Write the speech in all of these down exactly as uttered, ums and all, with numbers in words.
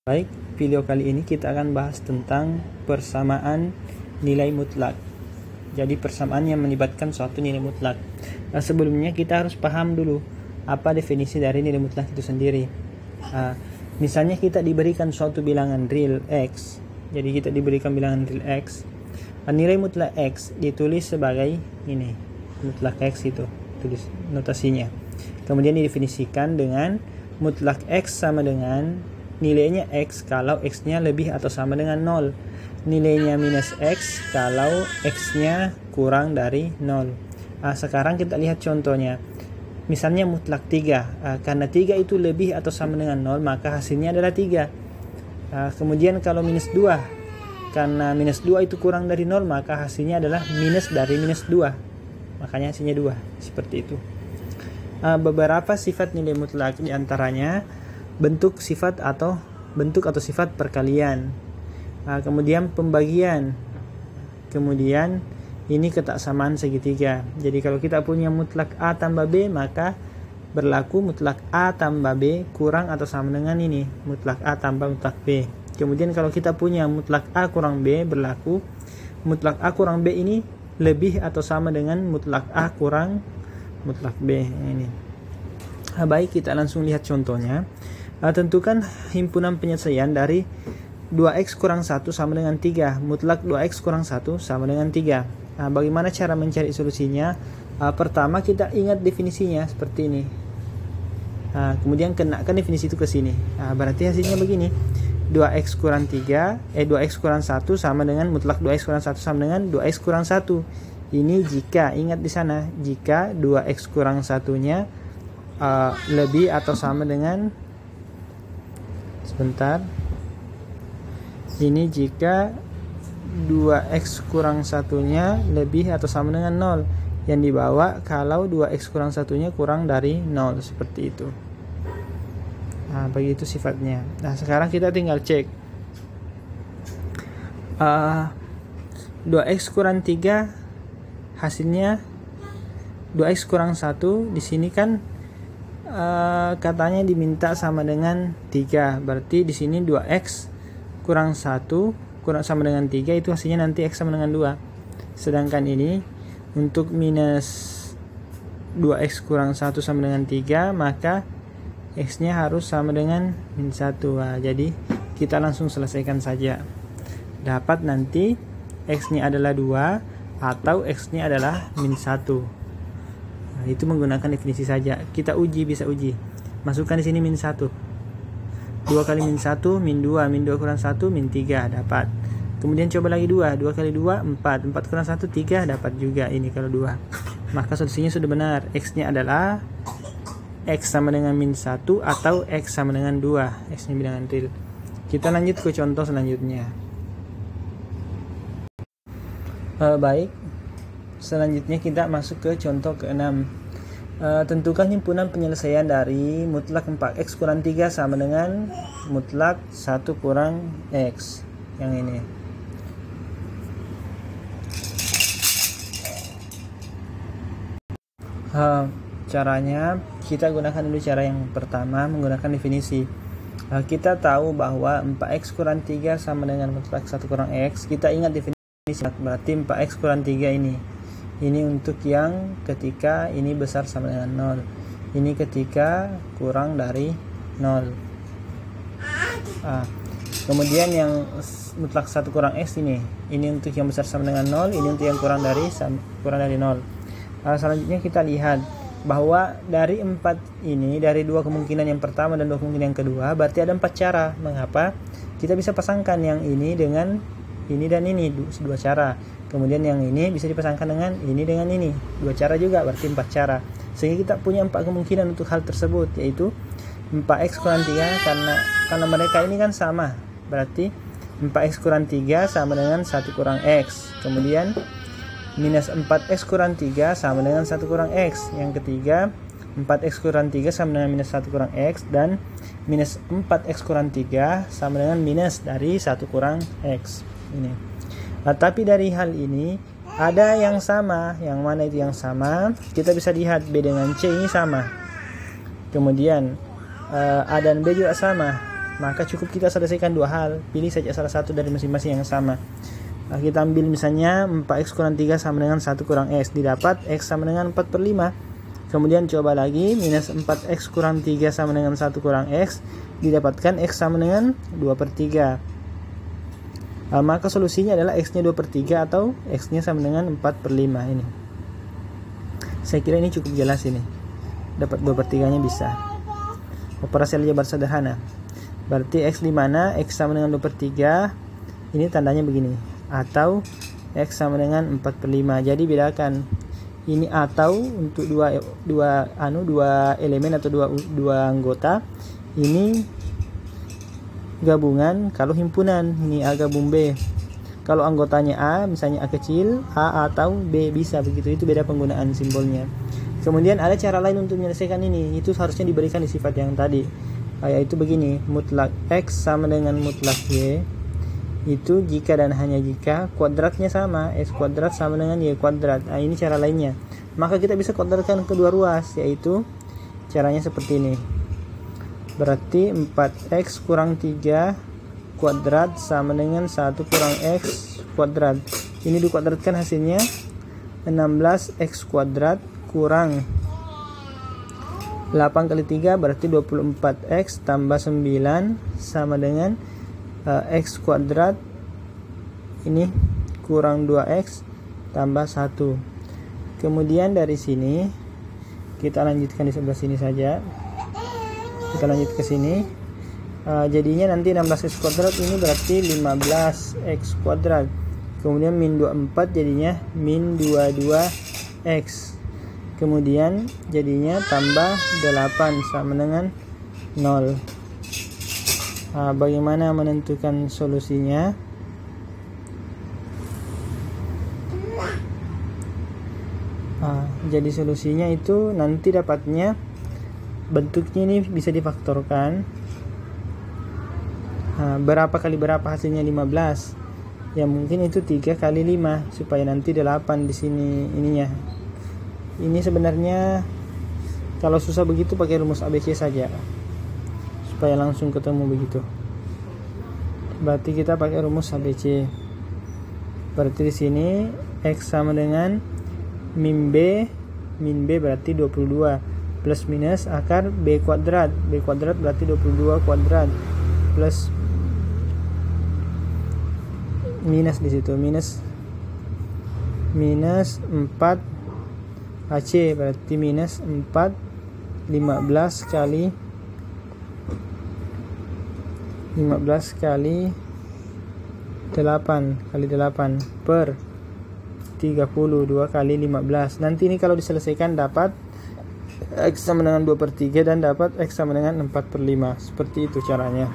Baik, video kali ini kita akan bahas tentang persamaan nilai mutlak. Jadi persamaan yang melibatkan suatu nilai mutlak. Nah, sebelumnya kita harus paham dulu apa definisi dari nilai mutlak itu sendiri. Nah, misalnya kita diberikan suatu bilangan real X. Jadi kita diberikan bilangan real X. Nah, nilai mutlak X ditulis sebagai ini. Mutlak X itu tulis notasinya. Kemudian didefinisikan dengan mutlak X sama dengan nilainya X kalau X-nya lebih atau sama dengan nol. Nilainya minus X kalau X-nya kurang dari nol. Nah, sekarang kita lihat contohnya. Misalnya mutlak tiga. Nah, karena tiga itu lebih atau sama dengan nol, maka hasilnya adalah tiga. Nah, kemudian kalau minus dua. Karena minus dua itu kurang dari nol, maka hasilnya adalah minus dari minus dua. Makanya hasilnya dua. Seperti itu. Nah, beberapa sifat nilai mutlak diantaranya bentuk sifat atau bentuk atau sifat perkalian, nah, kemudian pembagian, kemudian ini ketaksamaan segitiga. Jadi kalau kita punya mutlak A tambah B, maka berlaku mutlak A tambah B kurang atau sama dengan ini mutlak A tambah mutlak B. Kemudian kalau kita punya mutlak A kurang B, berlaku mutlak A kurang B ini lebih atau sama dengan mutlak A kurang mutlak B ini. Nah, baik, kita langsung lihat contohnya. Nah, tentukan himpunan penyelesaian dari dua X kurang satu sama dengan tiga. Mutlak dua X kurang satu sama dengan tiga. Nah, bagaimana cara mencari solusinya? Nah, pertama kita ingat definisinya seperti ini. Nah, kemudian kenakan definisi itu ke sini. Nah, berarti hasilnya begini. dua X kurang tiga, eh dua X kurang satu sama dengan mutlak dua X kurang satu sama dengan dua X kurang satu. Ini jika, ingat di sana, jika dua X kurang satunya uh, lebih atau sama dengan Sebentar. Ini jika dua X kurang satunya lebih atau sama dengan nol. Yang dibawa kalau dua X kurang satunya kurang dari nol. Seperti itu. Nah, begitu sifatnya. Nah, sekarang kita tinggal cek. Uh, dua X kurang tiga hasilnya dua X kurang satu. Di sini kan Uh, katanya diminta sama dengan tiga, berarti di sini dua X kurang satu kurang sama dengan tiga, itu hasilnya nanti X sama dengan dua. Sedangkan ini untuk minus dua X kurang satu sama dengan tiga, maka X nya harus sama dengan minus satu. Nah, jadi kita langsung selesaikan saja. Dapat nanti X nya adalah dua atau X nya adalah minus satu. Nah, itu menggunakan definisi saja. Kita uji, bisa uji. Masukkan di sini min satu. dua kali min satu, min dua. Min dua kurang satu, min tiga. Dapat. Kemudian coba lagi dua. dua kali dua, empat. empat kurang satu, tiga. Dapat juga ini kalau dua. Maka solusinya sudah benar. X-nya adalah X sama dengan min satu atau X sama dengan dua. X-nya bilangan real. Kita lanjut ke contoh selanjutnya. Uh, baik. Selanjutnya kita masuk ke contoh keenam. E, tentukan himpunan penyelesaian dari mutlak empat X kurang tiga sama dengan mutlak satu kurang X. Yang ini. E, caranya kita gunakan dulu cara yang pertama, menggunakan definisi. E, kita tahu bahwa empat X kurang tiga sama dengan mutlak satu kurang X. Kita ingat definisi, berarti empat X kurang tiga ini. Ini untuk yang ketika ini besar sama dengan nol. Ini ketika kurang dari nol. Ah, kemudian yang mutlak satu kurang X ini. Ini untuk yang besar sama dengan nol. Ini untuk yang kurang dari kurang dari nol. Ah, selanjutnya kita lihat bahwa dari empat ini, dari dua kemungkinan yang pertama dan dua kemungkinan yang kedua, berarti ada empat cara. Mengapa? Kita bisa pasangkan yang ini dengan ini dan ini, dua cara. Kemudian yang ini bisa dipasangkan dengan ini dengan ini, dua cara juga, berarti empat cara. Sehingga kita punya empat kemungkinan untuk hal tersebut, yaitu empat X kurang tiga, karena karena mereka ini kan sama, berarti empat X kurang tiga sama dengan satu kurang X. Kemudian minus empat X kurang tiga sama dengan satu kurang X. Yang ketiga, empat X kurang tiga sama dengan minus satu kurang X, dan minus empat X kurang tiga sama dengan minus dari satu kurang X. Ini. Nah, tapi dari hal ini ada yang sama. Yang mana itu yang sama? Kita bisa lihat B dengan C ini sama. Kemudian uh, A dan B juga sama. maka cukup kita selesaikan dua hal, pilih saja salah satu dari masing-masing yang sama. Nah, kita ambil misalnya empat x kurang tiga sama dengan satu kurang x, didapat x sama dengan empat per lima. Kemudian coba lagi, minus empat x kurang tiga sama dengan satu kurang x, didapatkan x sama dengan dua per tiga. Nah, maka solusinya adalah x nya dua per tiga atau x nya sama dengan empat per lima. Ini saya kira ini cukup jelas, ini dapat dua per tiga nya bisa. Operasi aljabar sederhana. Berarti x di mana x sama dengan dua per tiga, ini tandanya begini, atau x sama dengan empat per lima. Jadi bedakan, ini atau untuk dua dua anu dua elemen atau dua dua anggota, ini gabungan. Kalau himpunan, ini A gabung B. Kalau anggotanya A, misalnya A kecil, A atau B, bisa begitu. Itu beda penggunaan simbolnya. Kemudian ada cara lain untuk menyelesaikan ini, itu harusnya diberikan di sifat yang tadi, yaitu begini, mutlak x sama dengan mutlak y, itu jika dan hanya jika kuadratnya sama, x kuadrat sama dengan y kuadrat. Nah, ini cara lainnya. Maka kita bisa kuadratkan kedua ruas, yaitu caranya seperti ini. Berarti empat x kurang tiga kuadrat sama dengan satu kurang x kuadrat. Ini dikuadratkan hasilnya enam belas x kuadrat kurang delapan kali tiga berarti dua puluh empat x tambah sembilan sama dengan uh, x kuadrat ini kurang dua x tambah satu. Kemudian dari sini kita lanjutkan di sebelah sini saja. Kita lanjut ke sini. Uh, jadinya nanti enam belas x kuadrat ini berarti lima belas x kuadrat. Kemudian min dua puluh empat jadinya min dua puluh dua x. Kemudian jadinya tambah delapan sama dengan nol. Nah, bagaimana menentukan solusinya? Nah, jadi solusinya itu nanti dapatnya bentuknya ini bisa difaktorkan. Nah, berapa kali berapa hasilnya lima belas? Ya mungkin itu tiga kali lima supaya nanti delapan di sini ininya. Ini sebenarnya kalau susah begitu pakai rumus A B C saja supaya langsung ketemu begitu. Berarti kita pakai rumus A B C. Berarti di sini x sama dengan min b, min b berarti dua puluh dua plus minus akar b kuadrat. B kuadrat berarti dua puluh dua kuadrat plus minus di situ minus minus empat A C berarti minus empat lima belas kali lima belas kali delapan kali delapan per tiga puluh, dua kali lima belas. Nanti ini kalau diselesaikan dapat x sama dengan dua per tiga dan dapat x sama dengan empat per lima. Seperti itu caranya.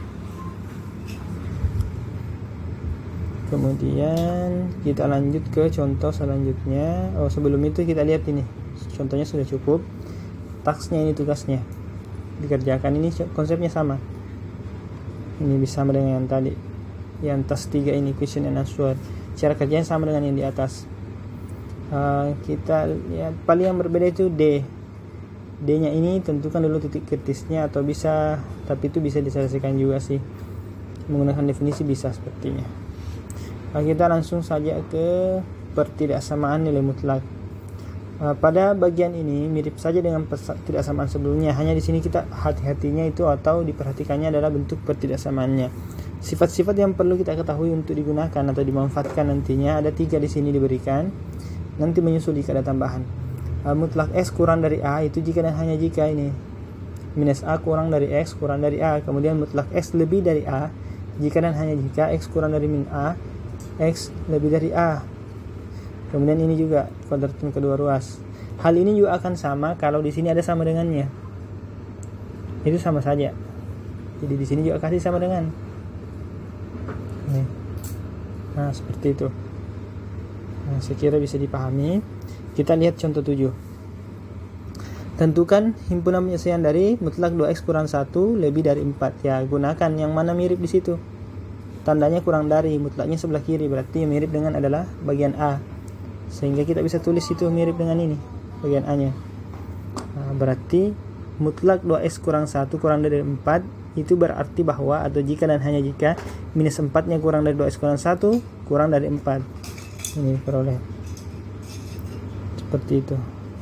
Kemudian kita lanjut ke contoh selanjutnya. Oh, sebelum itu kita lihat ini. Contohnya sudah cukup. Tasknya ini tugasnya dikerjakan, ini konsepnya sama. Ini bisa sama dengan yang tadi. Yang task tiga ini question and answer. Cara kerjanya sama dengan yang di atas. Uh, kita lihat paling yang berbeda itu D. D-nya ini tentukan dulu titik kritisnya atau bisa, tapi itu bisa diselesaikan juga sih. Menggunakan definisi bisa sepertinya. Nah, kita langsung saja ke pertidaksamaan nilai mutlak. Uh, pada bagian ini mirip saja dengan pertidaksamaan sebelumnya, hanya di sini kita hati-hatinya itu atau diperhatikannya adalah bentuk pertidaksamaannya. Sifat-sifat yang perlu kita ketahui untuk digunakan atau dimanfaatkan nantinya ada tiga di sini diberikan. Nanti menyusul jika ada tambahan. Uh, mutlak x kurang dari a itu jika dan hanya jika ini minus a kurang dari x kurang dari a. Kemudian mutlak x lebih dari a jika dan hanya jika x kurang dari min a, x lebih dari a. Kemudian ini juga kuadratkan kedua ruas. Hal ini juga akan sama kalau di sini ada sama dengannya. Itu sama saja. Jadi di sini juga kasih sama dengan. Nih. Nah, seperti itu. Nah, saya kira bisa dipahami. Kita lihat contoh tujuh. Tentukan himpunan penyelesaian dari mutlak dua x kurang satu lebih dari empat. Ya, gunakan yang mana mirip di situ. Tandanya kurang dari, mutlaknya sebelah kiri, berarti yang mirip dengan adalah bagian A. Sehingga kita bisa tulis itu mirip dengan ini, bagian A-nya. Nah, berarti mutlak dua x kurang satu kurang dari empat itu berarti bahwa atau jika dan hanya jika minus empat nya kurang dari dua X kurang satu kurang dari empat. Ini peroleh seperti itu.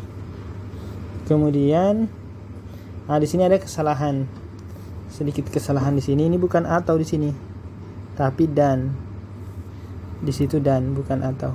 Kemudian nah di sini ada kesalahan, sedikit kesalahan di sini. Ini bukan atau di sini, tapi dan. Di situ dan, bukan atau.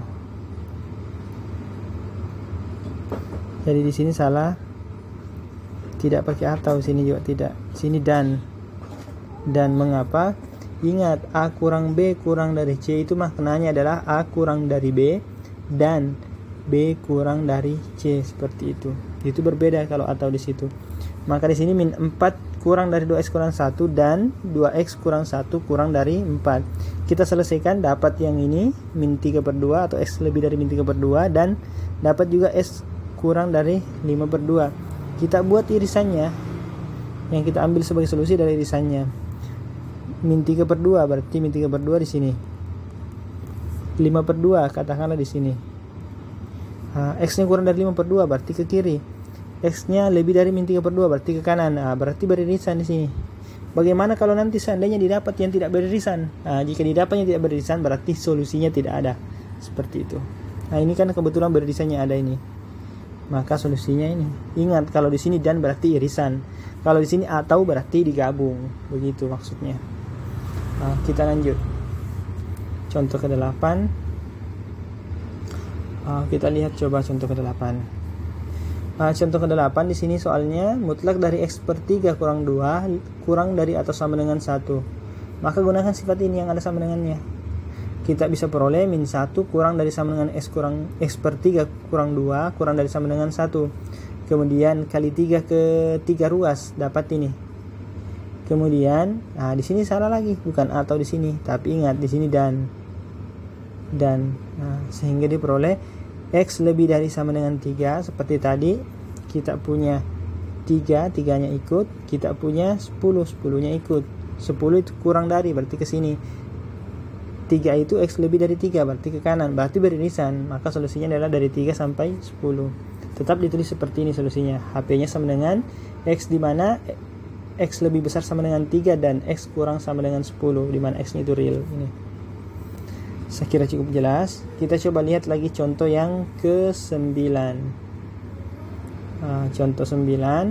Jadi di sini salah, tidak pakai atau, sini juga tidak. Sini dan. Dan mengapa? Ingat, A kurang B kurang dari C itu maknanya adalah A kurang dari B dan B kurang dari C, seperti itu. Itu berbeda kalau atau di situ. Maka di sini min empat kurang dari dua X kurang satu dan dua X kurang satu kurang dari empat. Kita selesaikan, dapat yang ini min tiga per dua atau X lebih dari min tiga per dua, dan dapat juga X kurang dari lima per dua. Kita buat irisannya, yang kita ambil sebagai solusi dari irisannya. Min tiga per dua berarti min tiga per dua di sini. lima per dua katakanlah di sini. Nah, X-nya kurang dari lima per dua berarti ke kiri. X-nya lebih dari min tiga per dua berarti ke kanan. Nah, berarti beririsan di sini. Bagaimana kalau nanti seandainya didapat yang tidak beririsan? Nah, jika didapat yang tidak beririsan berarti solusinya tidak ada. Seperti itu. Nah, ini kan kebetulan beririsannya ada ini. Maka solusinya ini. Ingat, kalau di sini dan berarti irisan. Kalau di sini atau berarti digabung. Begitu maksudnya. Nah, kita lanjut. Contoh ke delapan. Nah, kita lihat coba contoh ke delapan. Nah, contoh ke delapan di sini soalnya mutlak dari X per tiga kurang dua kurang dari atau sama dengan satu. Maka gunakan sifat ini yang ada sama dengannya. Kita bisa peroleh min satu kurang dari sama dengan X kurang X per tiga kurang dua kurang dari sama dengan satu. Kemudian kali tiga ke tiga ruas dapat ini. Kemudian nah di sini salah lagi, bukan atau di sini, tapi ingat di sini dan. Dan nah, sehingga diperoleh X lebih dari sama dengan tiga. Seperti tadi kita punya tiga, tiga nya ikut, kita punya sepuluh, sepuluh nya ikut. sepuluh itu kurang dari berarti ke sini. tiga itu X lebih dari tiga berarti ke kanan, berarti beririsan. Maka solusinya adalah dari tiga sampai sepuluh. Tetap ditulis seperti ini solusinya. H P-nya sama dengan X, di mana X lebih besar sama dengan tiga dan X kurang sama dengan sepuluh, di mana X-nya itu real. Ini saya kira cukup jelas. Kita coba lihat lagi contoh yang ke sembilan. Nah, contoh sembilan.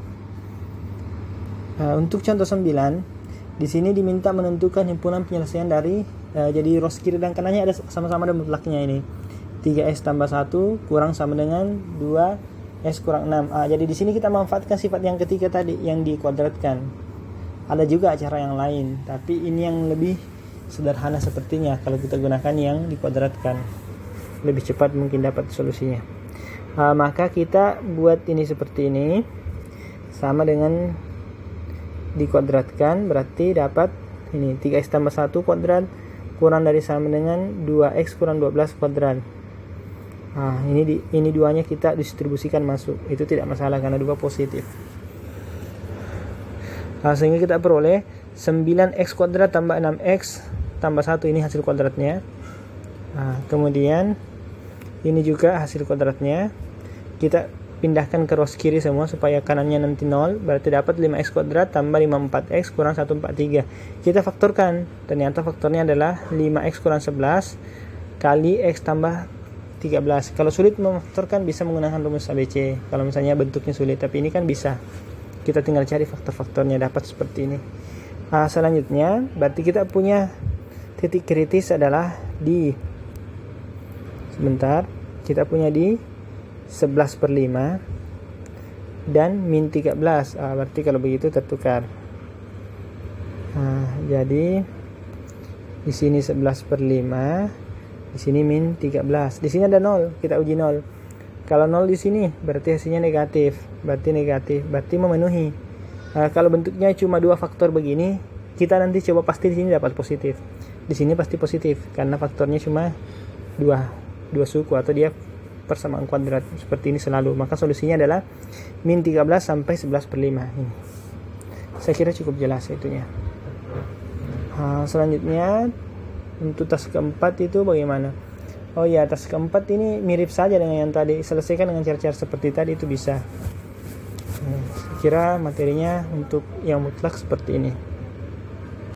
Nah, untuk contoh sembilan, di sini diminta menentukan himpunan penyelesaian dari uh, jadi rows kiri dan kanannya ada sama-sama ada mutlaknya ini. tiga X tambah satu kurang sama dengan dua X kurang enam. Ah, jadi di sini kita manfaatkan sifat yang ketiga tadi yang dikuadratkan. Ada juga cara yang lain, tapi ini yang lebih sederhana sepertinya kalau kita gunakan yang dikuadratkan. Lebih cepat mungkin dapat solusinya. Ah, maka kita buat ini seperti ini. Sama dengan dikuadratkan berarti dapat ini tiga X tambah satu kuadrat kurang dari sama dengan dua X kurang dua belas kuadrat. Nah, ini di, ini duanya kita distribusikan masuk. Itu tidak masalah karena dua positif. Nah, sehingga kita peroleh sembilan X kuadrat tambah enam X tambah satu, ini hasil kuadratnya. Nah, kemudian ini juga hasil kuadratnya. Kita pindahkan ke rows kiri semua supaya kanannya nanti nol. Berarti dapat lima X kuadrat tambah lima puluh empat X kurang seratus empat puluh tiga. Kita faktorkan. Ternyata faktornya adalah lima X kurang sebelas kali X tambah tiga belas. Kalau sulit memfaktorkan bisa menggunakan rumus A B C. Kalau misalnya bentuknya sulit, tapi ini kan bisa. Kita tinggal cari faktor-faktornya, dapat seperti ini. Nah, selanjutnya berarti kita punya titik kritis adalah di sebentar. Kita punya di sebelas per lima dan min tiga belas. Ah, berarti kalau begitu tertukar. Nah, jadi di sini sebelas per lima, di sini min tiga belas. Di sini ada nol, kita uji nol. Kalau nol di sini berarti hasilnya negatif, berarti negatif, berarti memenuhi. Nah, kalau bentuknya cuma dua faktor begini, kita nanti coba pasti di sini dapat positif. Di sini pasti positif karena faktornya cuma dua, dua suku atau dia persamaan kuadrat seperti ini selalu. Maka solusinya adalah min tiga belas sampai sebelas per lima. Ini. Saya kira cukup jelas itunya. Nah, selanjutnya untuk tas keempat itu bagaimana? Oh ya, tas keempat ini mirip saja dengan yang tadi. Selesaikan dengan cara-cara seperti tadi itu bisa. Hmm. kira-kira materinya untuk yang mutlak seperti ini.